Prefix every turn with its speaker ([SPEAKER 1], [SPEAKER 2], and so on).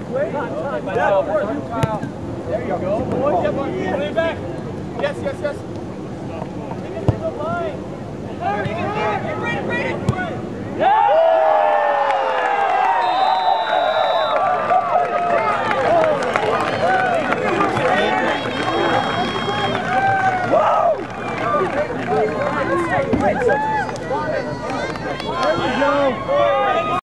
[SPEAKER 1] There you go, boy. Lean back. Yes, yes, yes. Bring it to the line. Get ready, Braden. Yeah!